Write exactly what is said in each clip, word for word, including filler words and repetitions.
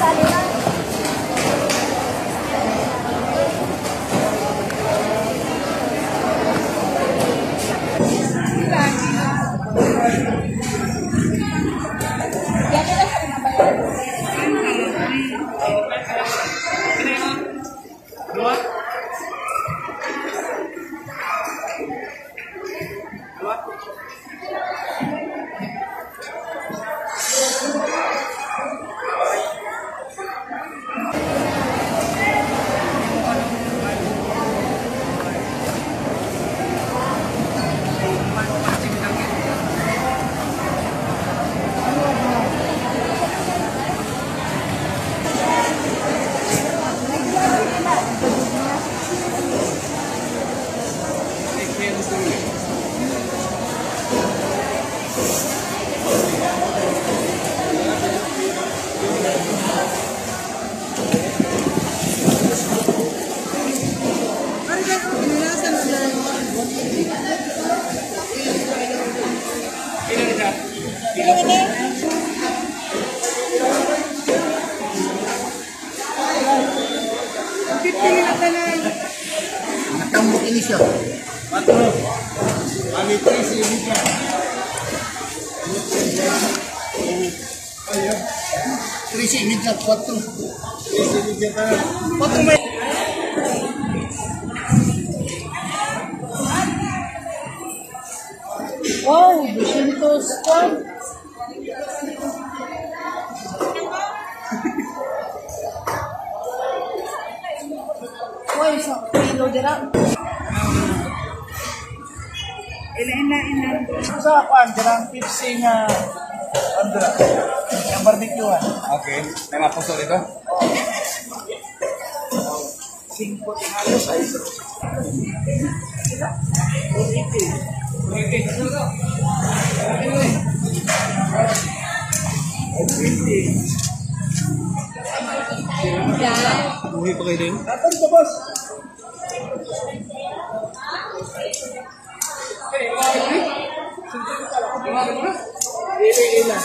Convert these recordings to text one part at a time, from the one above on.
Nakambok ini siya. Patro. Kami trisi media. Ayo. Trisi media patro. Trisi media para. Patro may. Wow, doscientos squad. Wah, isang kilo dira. Ina ina ina. Sa kwan dirang fixing nga andra. Yang barbecue-an. Oke, tema puso dito. Cinco tinghalos ay isa. Buhay pa kayo din? Dapat ka, boss. Ila-ila.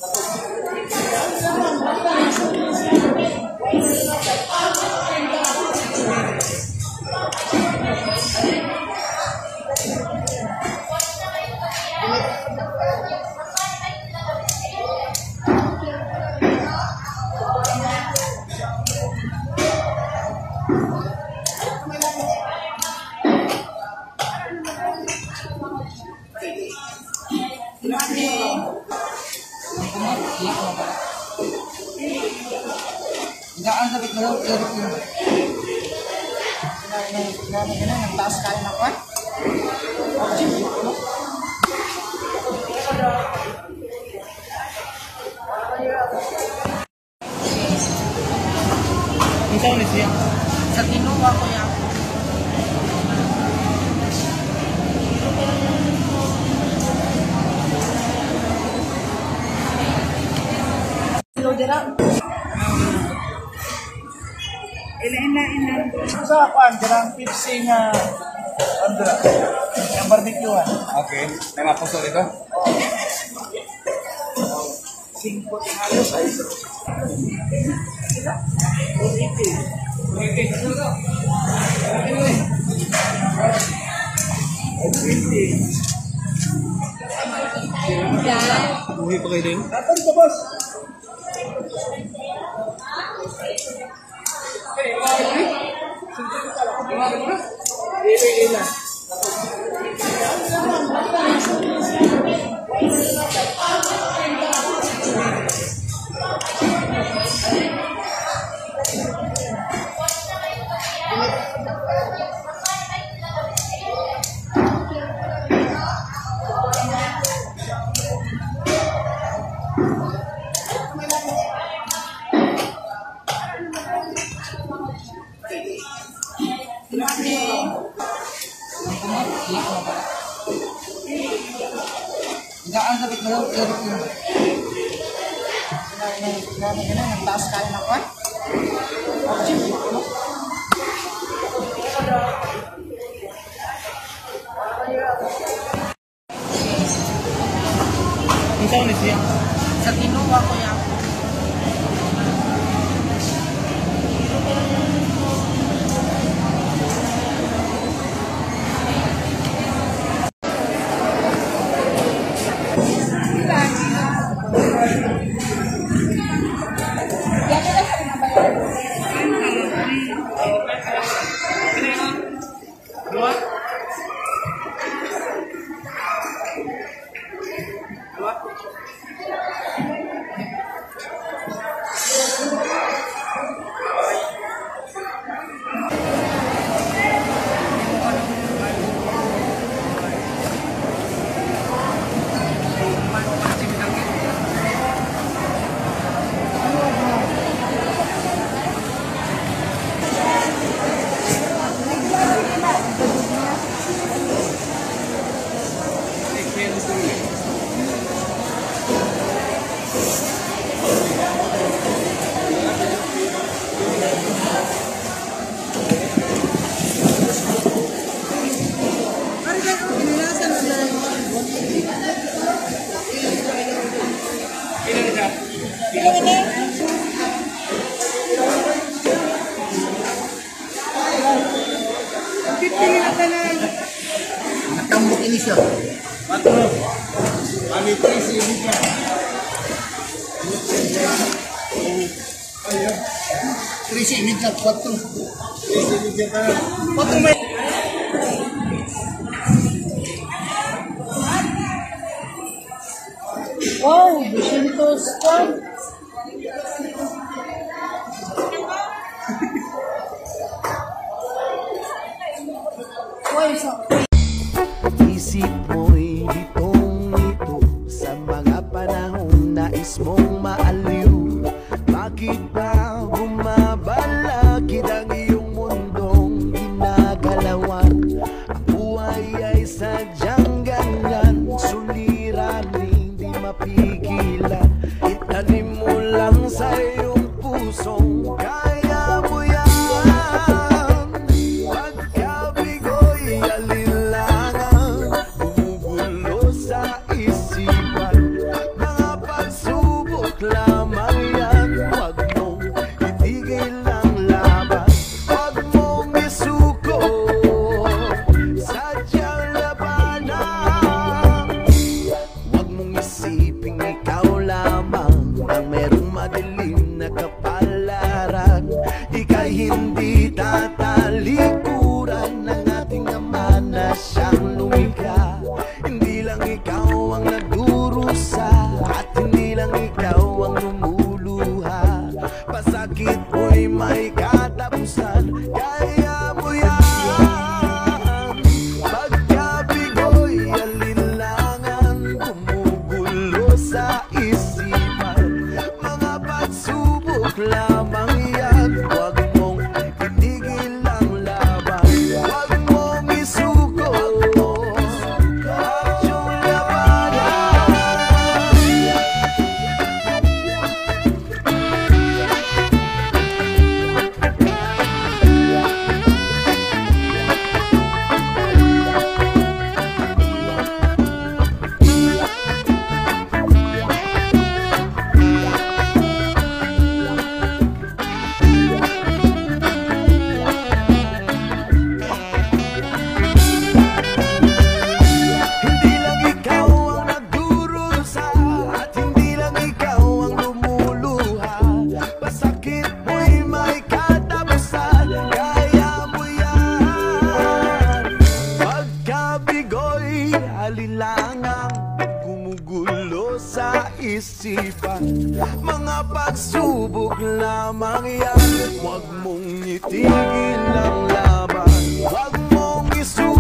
Enggak ang sakit mo lang, erip yun. Ang taas kaya na ko eh. Ikaw ni siya. Sa kinuha ko yan. Kilo dira. Ina ina. Sa kwan dirang fixing nga andra. Yang barbecue-an. Oke, tema puso dito. Cinco tinghalos ay isa. Buhay pa kayo din? Dapat ka, boss. Ila-ila. Enggak ang sakit mo lang, erip yun. Ang taas kaya na ko eh. Ikaw ni siya. Sa kinuha ko yan. kilo ini? Pipili na ka na. Natambok ini siya. Patro. Kami trisi media. Trisi media patro. Trisi media ka. Patro may Wow, doscientos kwan. Wow, so. Isip mo'y itong ito sa mga panahon nais mong maaliw. Bakit ba bumabalakid ang iyong mundong ginagalawan? Ang buhay ay sadyang ganyan, suliranin di mapigilan. Itanim mo lang sa iyong pusong kaya mo yan. Pagkabigo'y alinlangan, bumubulo sa isipan. Mga pagsubok lamang yan, huwag mong itigil ang laban. Huwag mong isuko, sadyang labanan. Huwag mong isiping ikaw lamang ang merong madilim na kapalaran. Ika'y hindi tatalikuran ng ating Ama na siyang lumikha. Hindi lang ikaw ang nagdurusa at hindi lang ikaw ang lumuluha. Pasakit mo'y may katapusan, kaya mo yan. Pagkabigo'y alinlangan, gumugulo sa isipan. Mga pagsubok lamang yan, huwag mong itigil ang laban. Huwag mong isuko at yung labanan. Hindi lang ikaw ang nagdurusa at hindi lang ikaw ang lumuluha. Pasakit mo'y may katapusan, kaya mo yan. Pagkabigo'y alilangang gumugulo sa isipan. Mga pagsubok lamang yan, huwag mong itigil ang laban. Huwag mong isuko